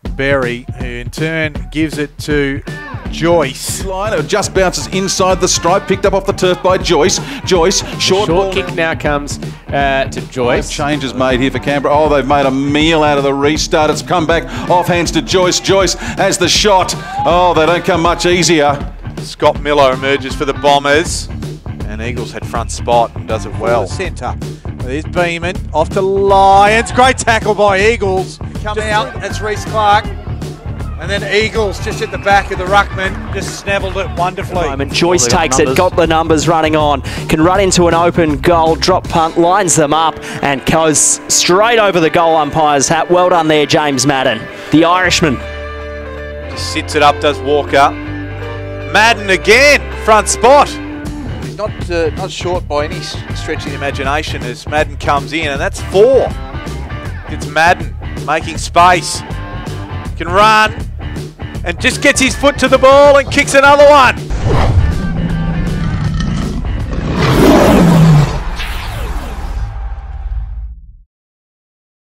Berry, who in turn gives it to Joyce. Line just bounces inside the stripe, picked up off the turf by Joyce. Joyce, short ball. Kick now comes to Joyce. Changes made here for Canberra. Oh, they've made a meal out of the restart. It's come back off hands to Joyce. Joyce has the shot. Oh, they don't come much easier. Scott Miller emerges for the Bombers. And Eagles had front spot and does it well. Centre. There's Beeman off to Lions. Great tackle by Eagles. Come out. That's Reece Clark. And then Eagles just at the back of the ruckman, just snaveled it wonderfully. Joyce takes it, got the numbers running on, can run into an open goal, drop punt, lines them up and goes straight over the goal umpire's hat. Well done there, James Madden, the Irishman. Just sits it up, does Walker. Madden again, front spot. He's not short by any stretch of the imagination as Madden comes in, and that's 4. It's Madden making space. Can run and just gets his foot to the ball and kicks another one.